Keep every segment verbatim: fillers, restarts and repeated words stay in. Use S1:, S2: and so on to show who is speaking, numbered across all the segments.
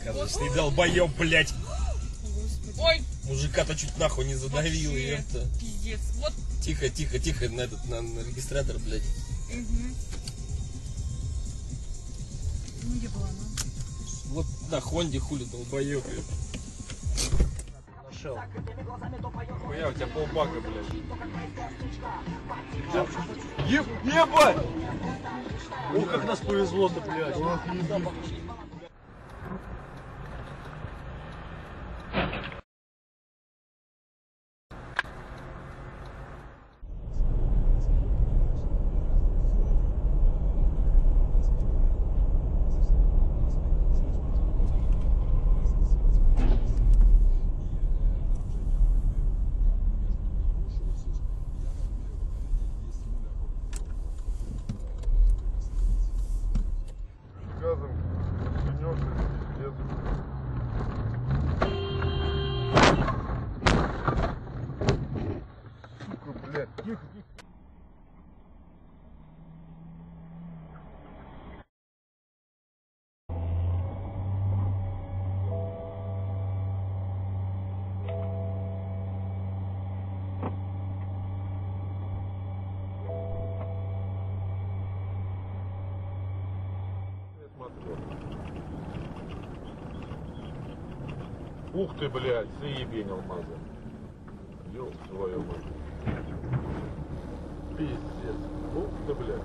S1: оказывается. Ты долбоёб, блядь.
S2: Господи. Ой.
S1: Мужика-то чуть нахуй не задавил.
S2: Вообще, пиздец. Вот.
S1: Тихо, тихо, тихо, на этот, на, на регистратор, блядь.
S2: Угу. Ну где была она?
S1: Вот на Хонде хули долбоёб. Нашел. Хуя, у тебя полбака, блядь.
S3: Еб, ебать! О, как нас повезло-то, блядь.
S4: Газом гнешь и лезут. Сука, блядь, тихо, тихо. Ух ты, блядь, заебень алмаза. Ёб твою мать. Пиздец. Ух ты, блядь.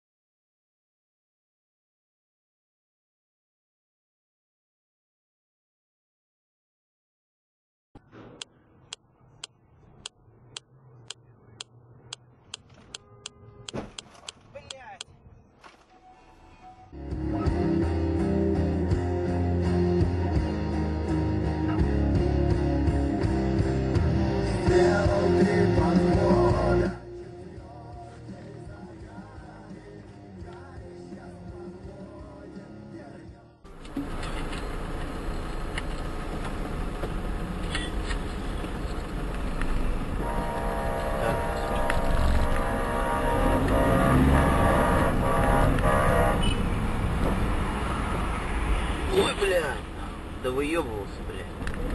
S5: Ой, блядь, да выебывался, блядь.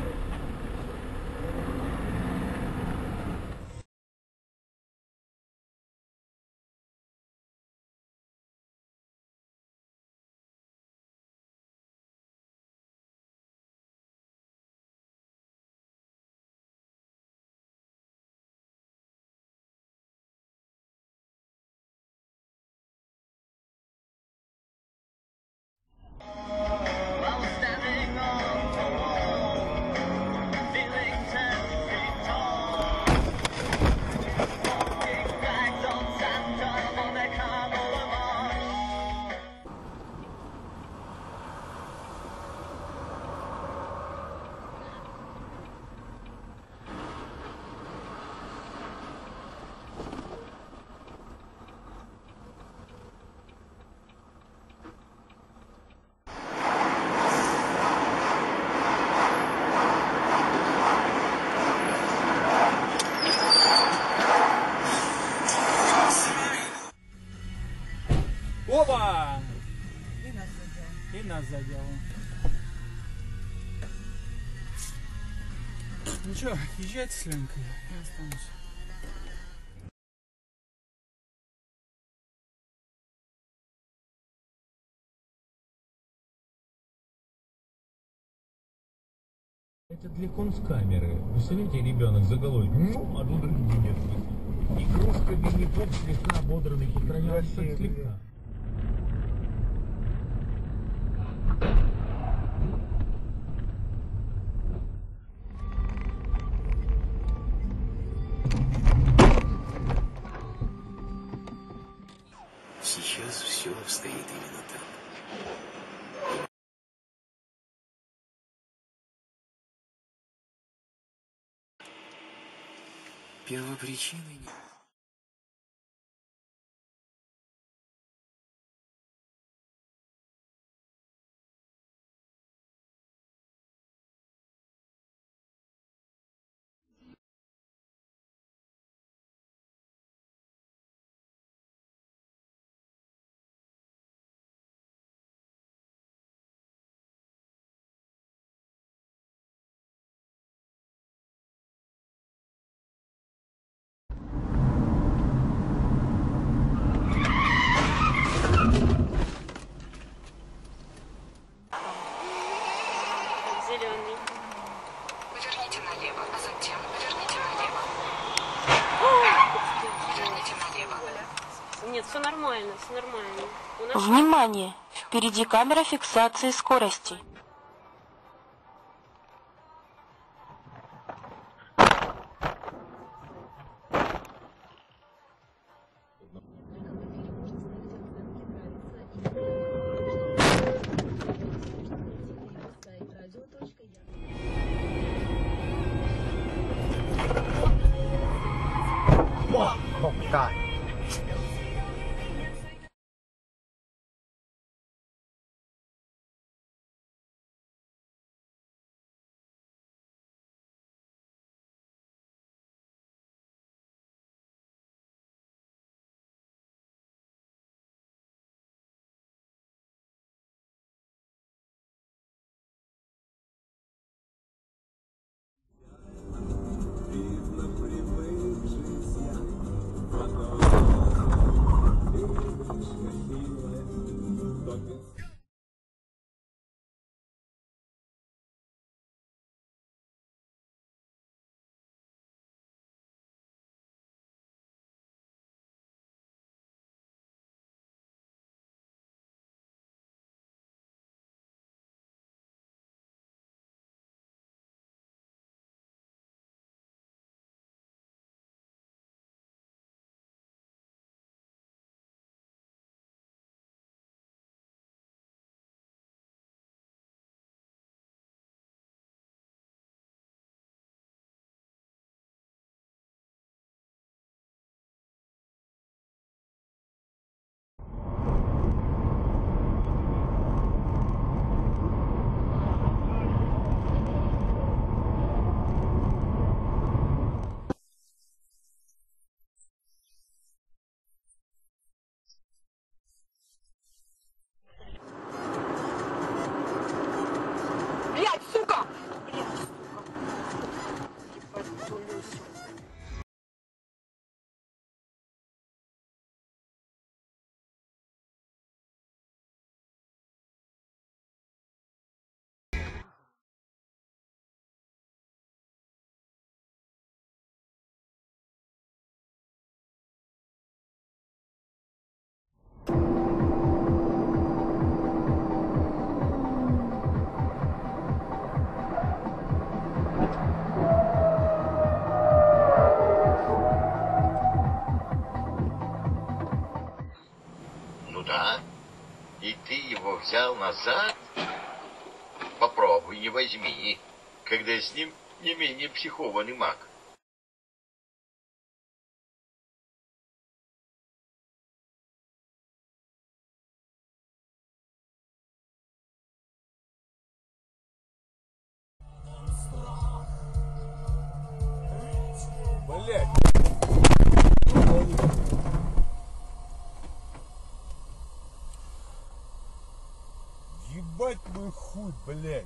S3: Опа!
S2: И нас задел.
S3: И нас задело. Ну что, езжайте с Ленкой, я останусь.
S6: Это для концкамеры. Представляете, ребенок заголовок, ну, а тут другие нет. Игрушка Винни-Пух слегка ободранный по краям, так слегка.
S5: Сейчас все обстоит именно так. Первопричиной нет.
S7: зеленый.
S8: Поверните налево, а затем поверните налево. Поверните налево.
S7: Нет, все нормально, все нормально. У нас...
S9: Внимание! Впереди камера фиксации скорости.
S3: Oh, God.
S8: Блядь, сука!
S10: Ну да. И ты его взял назад? Попробуй, не возьми, когда с ним не менее психованный маг.
S3: Блять. Ебать твой хуй, блять.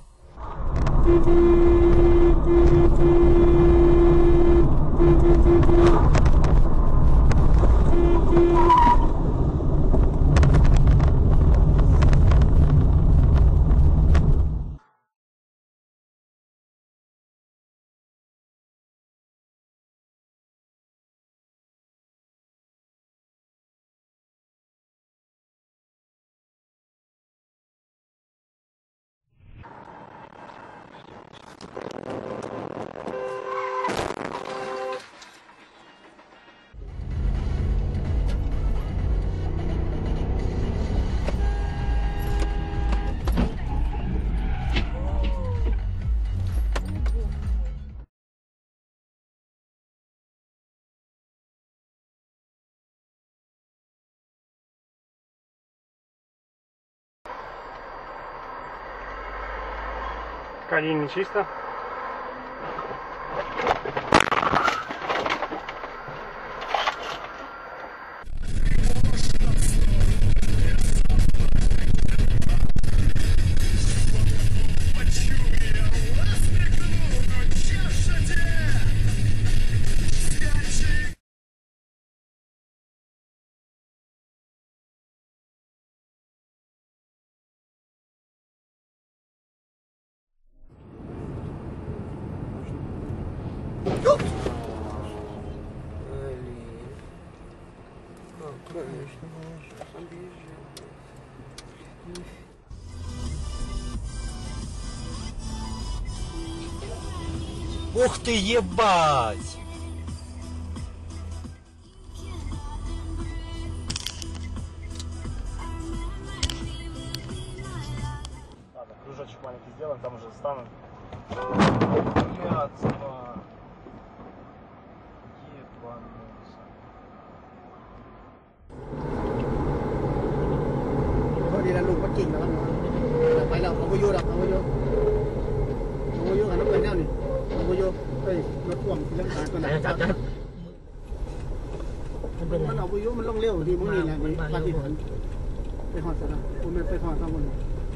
S11: Колени чисто.
S5: Конечно, можешь. Обижай.
S3: Ух ты, ебать!
S11: Ладно, кружочек маленький сделаем, там уже станут.
S3: Блядство. Ебанулся.
S12: Thôi đi là lùi quá trình mà phải là không có vô đâu, không có vô, không có vô là nó cần nhau nè, không có vô, đây nó thuồng thì lên cái con này chặt chặt, nó nào có vô mình lông leo thì muốn gì là mình bắt đi thôi,ไปหอดเสร็จแล้วคุณไม่ไปหอดข้างบน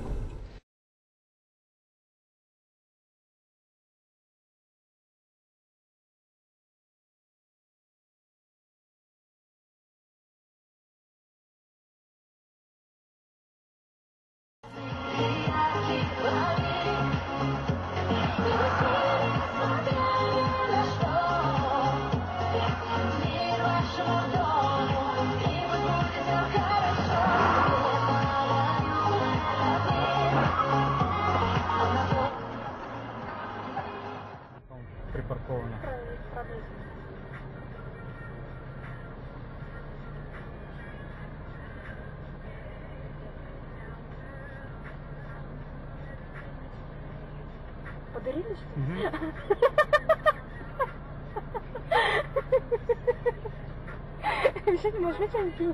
S11: Припарковано.
S7: Подарили что ли? Вообще не можешь вытянуть.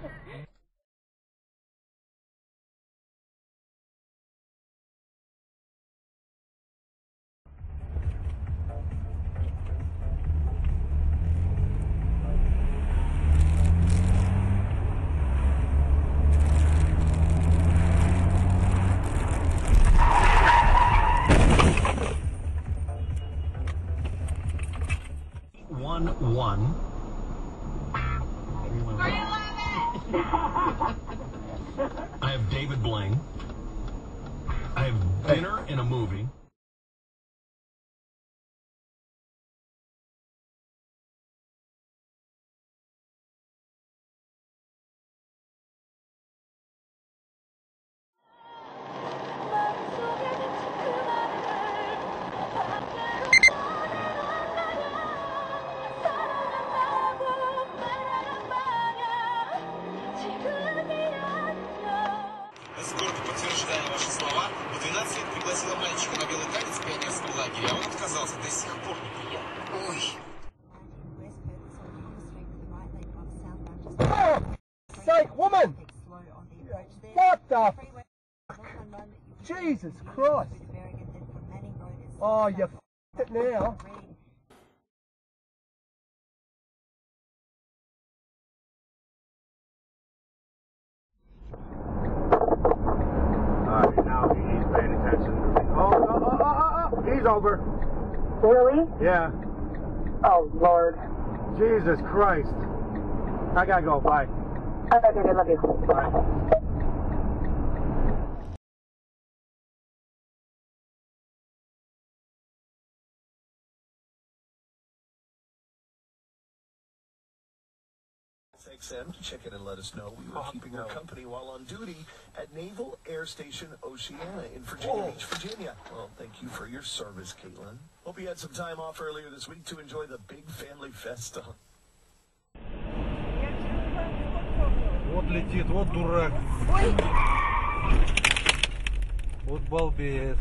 S6: One one. I have David Blaine. I have dinner and a movie.
S13: Эскорт, подтверждая ваши слова, в двенадцать лет пригласила мальчика на белый танец в пионерском лагере, а он отказался, до сих пор не приехал. Ой.
S3: Sake, woman! What the f***? Jesus Christ! Oh, you f***ed it now.
S4: Alright, now he's paying attention. Oh, oh, oh, oh, oh, he's over.
S14: Really?
S4: Yeah.
S14: Oh, Lord.
S4: Jesus Christ. I gotta go. Bye.
S14: Okay, baby, love you.
S4: Bye.
S15: X M to check in and let us know we were keeping her company while on duty at Naval Air Station Oceana in Virginia Beach, Virginia. Well, thank you for your service, Caitlin. Hope you had some time off earlier this week to enjoy the big family festa.
S3: Вот летит, вот дурак.
S2: Ой.
S3: Вот балбес.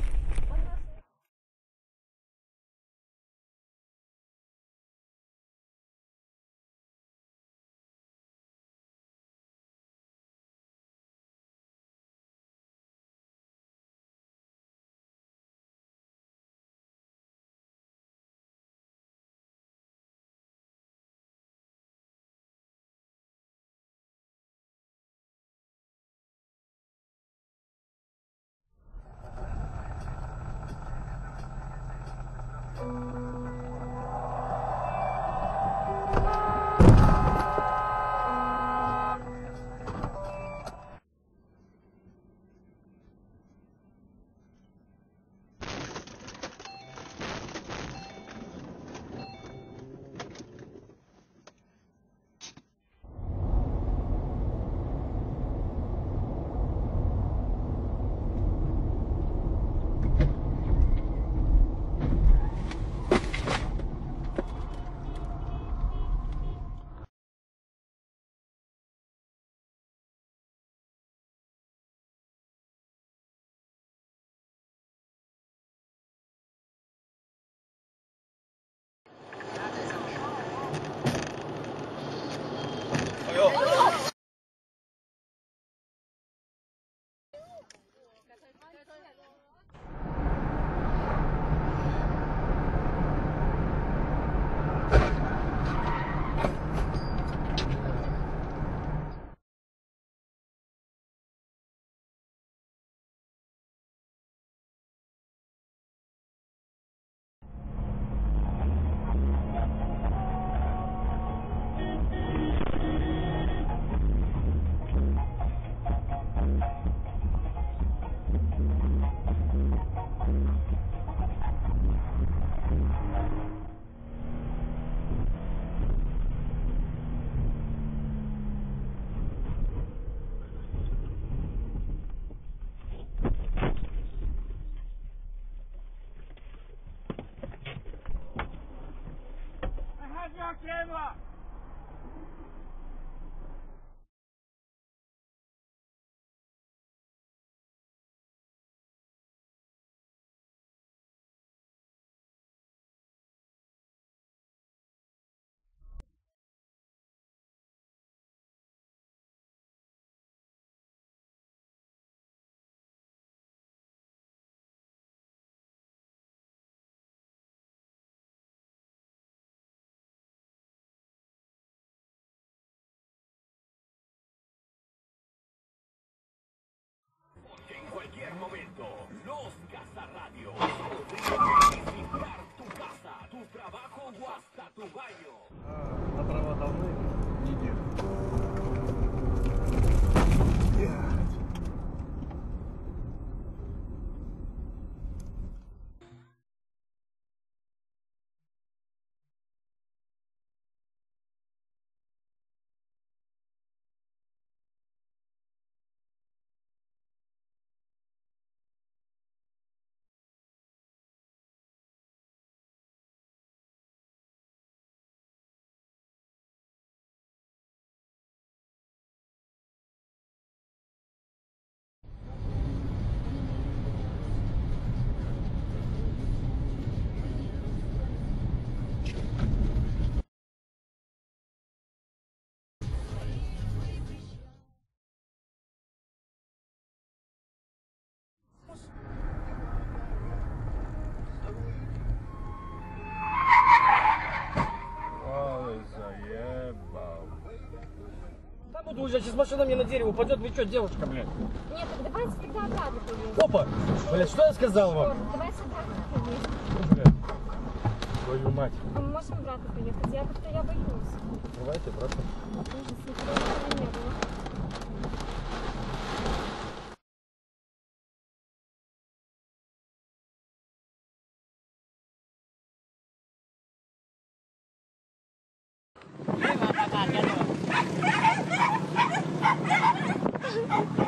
S3: тема!
S6: En cualquier momento, los Cazarradios podrían visitar tu casa, tu trabajo o hasta tu baño.
S3: На права давно? Неделю.
S16: Ой, заебал.
S3: Да буду уезжать, сейчас машина мне на дерево упадет. Вы что, девушка, блядь?
S17: Нет, так давайте тогда обратно поедем.
S3: Опа! Блядь, что я сказал вам?
S17: Давайте обратно поедем.
S3: Блядь, твою мать.
S17: А мы можем обратно поехать? Я как-то я боюсь.
S3: Давайте обратно.
S17: Ужас, никогда не было.
S2: Viva, papá, ya no.